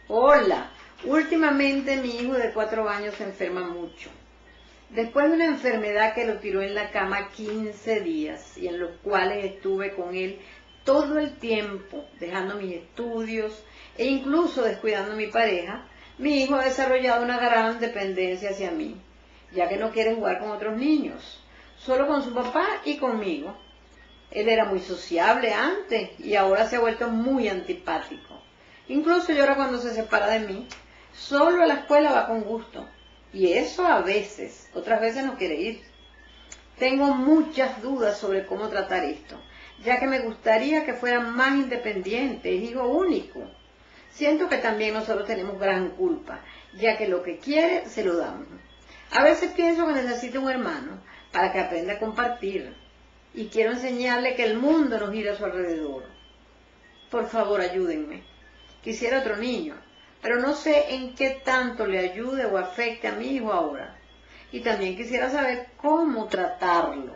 Hola, últimamente mi hijo de 4 años se enferma mucho. Después de una enfermedad que lo tiró en la cama 15 días y en los cuales estuve con él todo el tiempo, dejando mis estudios e incluso descuidando a mi pareja, mi hijo ha desarrollado una gran dependencia hacia mí, ya que no quiere jugar con otros niños, solo con su papá y conmigo. Él era muy sociable antes y ahora se ha vuelto muy antipático. Incluso llora cuando se separa de mí. Solo a la escuela va con gusto. Y eso a veces, otras veces no quiere ir. Tengo muchas dudas sobre cómo tratar esto, ya que me gustaría que fuera más independiente, es hijo único. Siento que también nosotros tenemos gran culpa, ya que lo que quiere se lo damos. A veces pienso que necesita un hermano para que aprenda a compartir. Y quiero enseñarle que el mundo no gira a su alrededor. Por favor, ayúdenme. Quisiera otro niño, pero no sé en qué tanto le ayude o afecte a mi hijo ahora. Y también quisiera saber cómo tratarlo.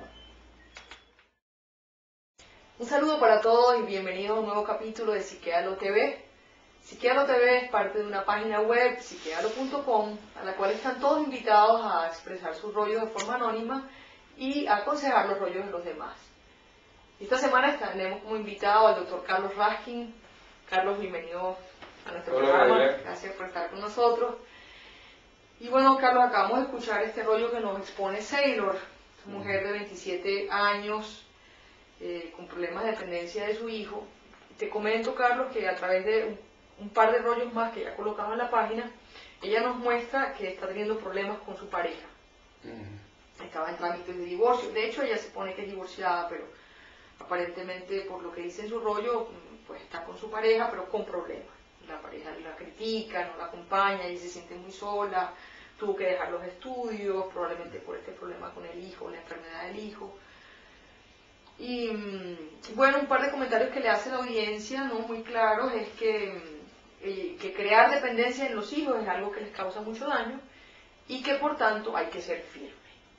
Un saludo para todos y bienvenidos a un nuevo capítulo de Psiquealo TV. Psiquealo TV es parte de una página web, psiquealo.com, a la cual están todos invitados a expresar sus rollos de forma anónima y a aconsejar los rollos de los demás. Esta semana tenemos como invitado al doctor Carlos Raskin. Carlos, bienvenido a nuestro programa. Gracias por estar con nosotros. Y bueno, Carlos, acabamos de escuchar este rollo que nos expone Sailor, mujer de 27 años, con problemas de dependencia de su hijo. Te comento, Carlos, que a través de un par de rollos más que ya colocamos en la página, ella nos muestra que está teniendo problemas con su pareja. Estaba en trámites de divorcio. De hecho, ella se pone que es divorciada, pero aparentemente, por lo que dice en su rollo, pues está con su pareja, pero con problemas. La pareja la critica, no la acompaña, y se siente muy sola, tuvo que dejar los estudios, probablemente por este problema con el hijo, la enfermedad del hijo. Y bueno, un par de comentarios que le hace la audiencia, ¿no?, muy claros, es que crear dependencia en los hijos es algo que les causa mucho daño y que por tanto hay que ser firme.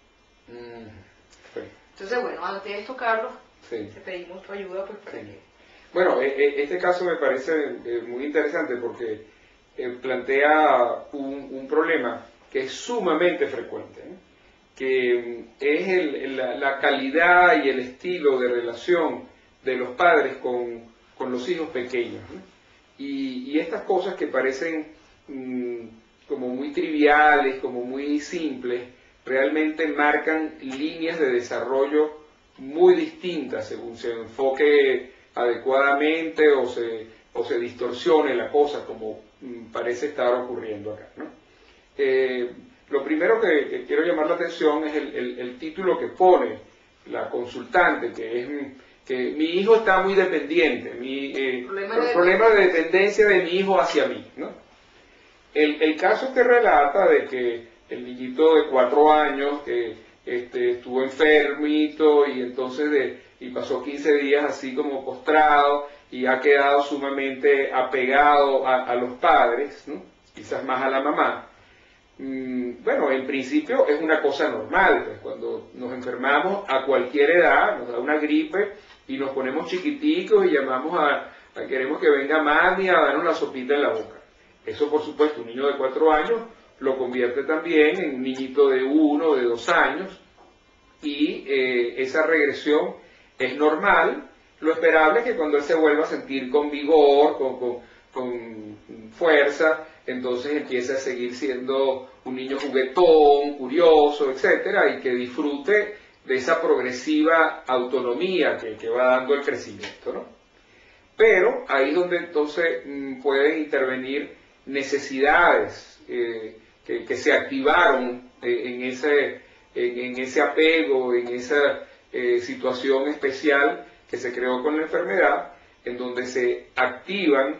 Sí. Entonces, bueno, ante esto, Carlos, Sí. te pedimos tu ayuda pues para que... Bueno, este caso me parece muy interesante porque plantea un problema que es sumamente frecuente, ¿no?, que es la calidad y el estilo de relación de los padres con los hijos pequeños, ¿no? Y estas cosas que parecen como muy triviales, como muy simples, realmente marcan líneas de desarrollo muy distintas según se enfoque adecuadamente o se distorsione la cosa, como parece estar ocurriendo acá, ¿no? Lo primero que quiero llamar la atención es el título que pone la consultante, que es que mi hijo está muy dependiente, problema de dependencia de mi hijo hacia mí, ¿no? El caso que relata de que el niñito de 4 años que estuvo enfermito y entonces y pasó 15 días así como postrado y ha quedado sumamente apegado a los padres, ¿no?, quizás más a la mamá. Bueno, en principio es una cosa normal, pues cuando nos enfermamos a cualquier edad, nos da una gripe y nos ponemos chiquiticos y llamamos queremos que venga mami a darnos la sopita en la boca. Eso, por supuesto, un niño de 4 años lo convierte también en un niñito de 1 o de 2 años, y esa regresión es normal. Lo esperable es que cuando él se vuelva a sentir con vigor, con fuerza, entonces empiece a seguir siendo un niño juguetón, curioso, etcétera, y que disfrute de esa progresiva autonomía que va dando el crecimiento, ¿no? Pero ahí es donde entonces pueden intervenir necesidades que se activaron en ese apego, en esa situación especial que se creó con la enfermedad, en donde se activan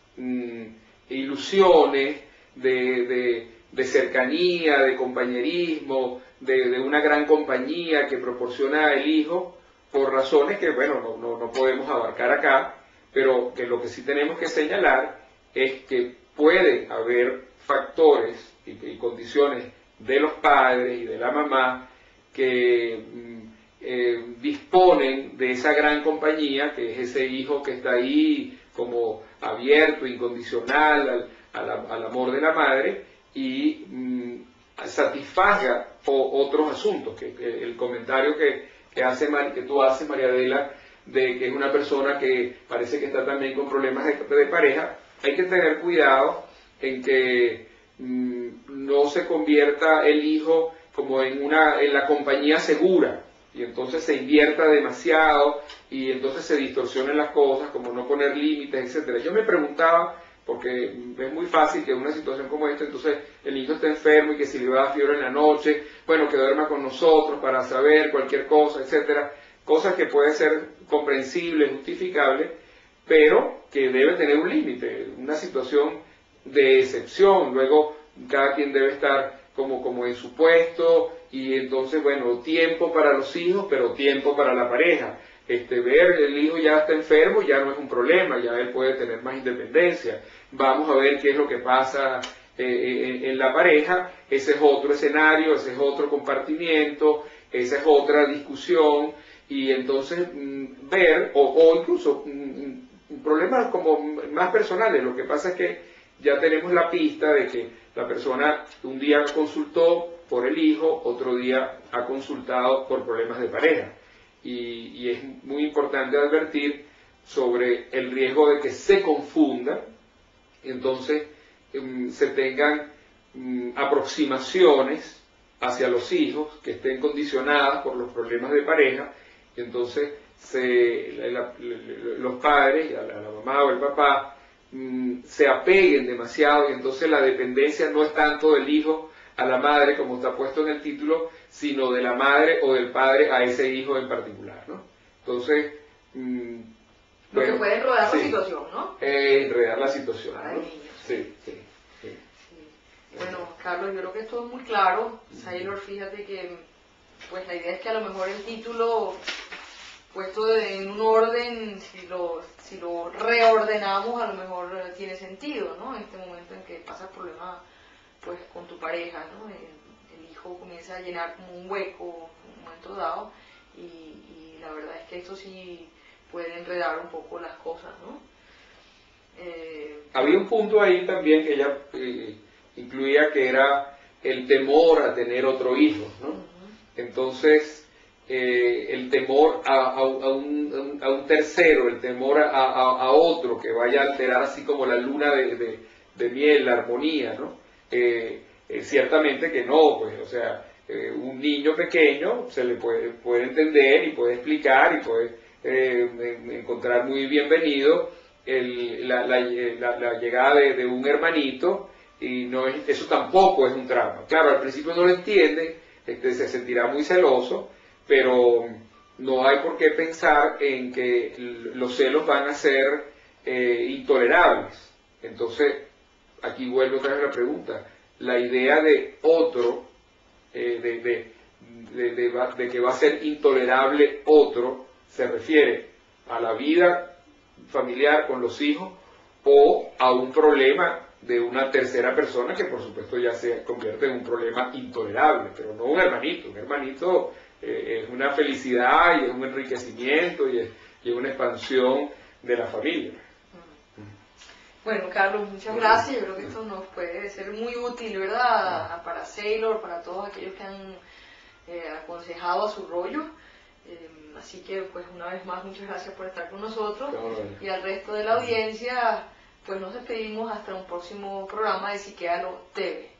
ilusiones de cercanía, de compañerismo, de una gran compañía que proporciona el hijo, por razones que, bueno, no podemos abarcar acá, pero que lo que sí tenemos que señalar es que puede haber factores y condiciones de los padres y de la mamá que disponen de esa gran compañía, que es ese hijo que está ahí como abierto, incondicional al amor de la madre y satisfaga otros asuntos, que el comentario que tú haces, María Adela, de que es una persona que parece que está también con problemas de pareja, hay que tener cuidado en que no se convierta el hijo como en la compañía segura, y entonces se invierta demasiado, y entonces se distorsionen las cosas, como no poner límites, etcétera. Yo me preguntaba, porque es muy fácil que en una situación como esta, entonces el niño está enfermo y que si le va a dar fiebre en la noche, bueno, que duerma con nosotros para saber cualquier cosa, etcétera. Cosas que pueden ser comprensibles, justificables, pero que debe tener un límite, una situación de excepción. Luego cada quien debe estar como en su puesto, y entonces, bueno, tiempo para los hijos, pero tiempo para la pareja. Ver el hijo ya está enfermo ya no es un problema, ya él puede tener más independencia. Vamos a ver qué es lo que pasa en la pareja. Ese es otro escenario, ese es otro compartimiento, esa es otra discusión, y entonces ver, o incluso problemas como más personales. Lo que pasa es que ya tenemos la pista de que la persona un día consultó por el hijo, otro día ha consultado por problemas de pareja. Y es muy importante advertir sobre el riesgo de que se confundan, y entonces se tengan aproximaciones hacia los hijos que estén condicionadas por los problemas de pareja, y entonces los padres, la mamá o el papá, se apeguen demasiado, y entonces la dependencia no es tanto del hijo a la madre, como está puesto en el título, sino de la madre o del padre a ese hijo en particular, ¿no? Entonces, lo que puede enredar la situación, ¿no? Enredar la situación, ¿no? Sí. Bueno, Carlos, yo creo que esto es muy claro. Saylor, fíjate que pues la idea es que a lo mejor el título, puesto en un orden, si lo reordenamos, a lo mejor tiene sentido, ¿no? En este momento en que pasas problemas pues con tu pareja, ¿no? El hijo comienza a llenar como un hueco en un momento dado, y la verdad es que esto sí puede enredar un poco las cosas, ¿no? Había un punto ahí también que ella incluía, que era el temor a tener otro hijo, ¿no? Entonces, el temor a un tercero, el temor a otro que vaya a alterar así como la luna de miel, la armonía, ¿no? Ciertamente que no, pues, o sea, un niño pequeño se le puede entender y puede explicar y puede encontrar muy bienvenido la llegada de un hermanito, y eso tampoco es un trauma. Claro, al principio no lo entiende, se sentirá muy celoso, pero no hay por qué pensar en que los celos van a ser intolerables. Entonces, aquí vuelvo otra vez a la pregunta. La idea de otro, de que va a ser intolerable otro, se refiere a la vida familiar con los hijos, o a un problema de una tercera persona que por supuesto ya se convierte en un problema intolerable, pero no un hermanito. Un hermanito es una felicidad y es un enriquecimiento y es una expansión de la familia. Bueno, Carlos, muchas gracias. Yo creo que esto nos puede ser muy útil, ¿verdad? Para Saylor, para todos aquellos que han aconsejado a su rollo. Así que, pues, una vez más, muchas gracias por estar con nosotros. Y al resto de la audiencia, pues nos despedimos hasta un próximo programa de Psiquéalo TV.